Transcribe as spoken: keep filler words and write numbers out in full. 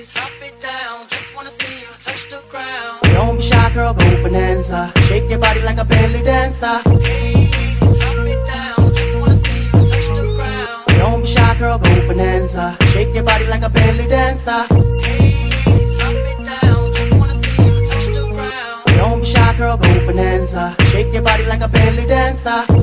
ladies, drop it down. Just wanna see you touch the ground. Don't be shy, girl, go bonanza. Shake your body like a belly dancer. Hey ladies, drop it down. Just wanna see you touch the ground. Don't be shy, girl, go bonanza. Shake your body like a belly dancer. Hey ladies, drop it down. Just wanna see you touch the ground. Don't be shy, girl, go bonanza. Shake your body like a belly dancer.